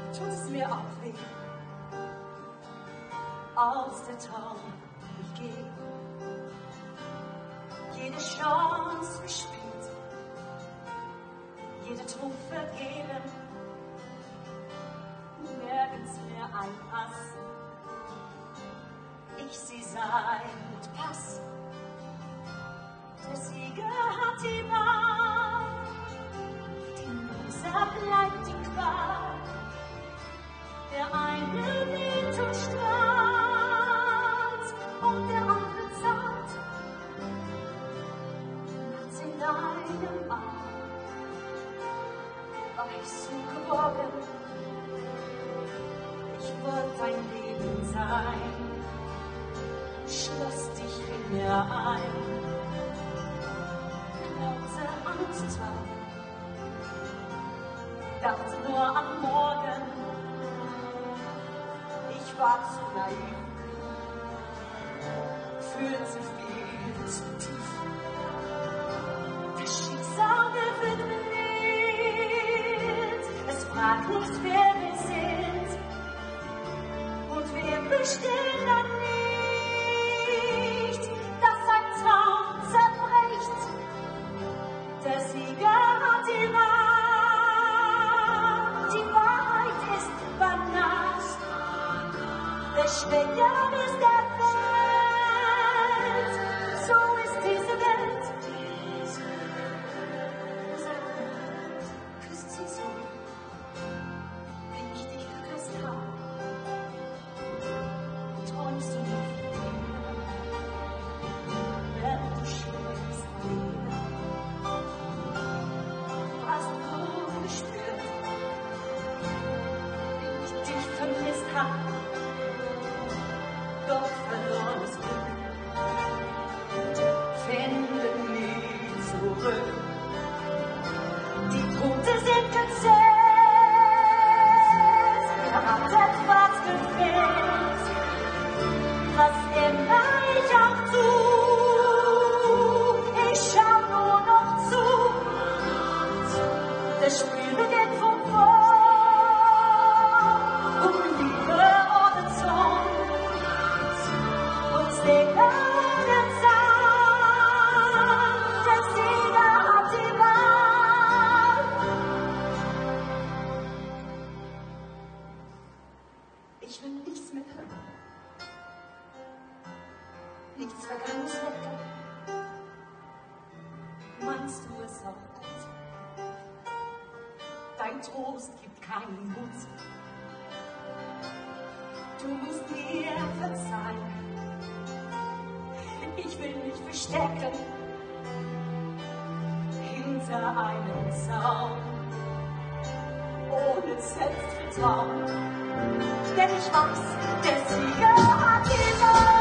tut es mir auch weh. Aus der Traum, ich geh. Jede Chance verspielt, jeder Trumpf vergeben, nirgends mehr ein Pass. Ich sie sein und Pass. Der Sieger hat die Wahl, die Loser bleibt die Qual. Der eine weht und strahlt und der andere zahlt. Nachts in deinem Arm war ich so geborgen. Ich wollte dein Leben sein, schloss dich in mir ein. Große Angst war, dachte nur am Morgen. Ich war zu naiv, fühlte zu viel, zu tief. Das Schicksal wird mild, es fragt nicht, wer wir sind und wir bestehen dann nicht, dass ein Traum zerbricht. Der Sieger hat die Wahl, die Wahrheit ist banal. Der Schwächer ist der Welt, so ist diese Welt. Küsst sie so, wie ich dich geküsst habe. Träumst du noch von mir, während du schläfst, Liebe? Hast du gespürt, wie ich dich vermisst habe? Doch verlorenes Glück findet nie zurück. Die Tote sind gezählt, hat etwas gefehlt, was immer ich auch tu. Ich schau nur noch zu, das Spiel beginnt von vorn, um Liebe oder Zorn. Sieger der Zahn, der Sieger hat die Wahl. Ich will nichts mehr hören, nichts Vergangenes wecken. Meinst du es auch gut? Dein Trost gibt keinen Mut. Du musst mir verzeihen. Ich will mich verstecken hinter einem Zaun, ohne Selbstvertrauen, denn ich weiß, der Sieger hat die Wahl.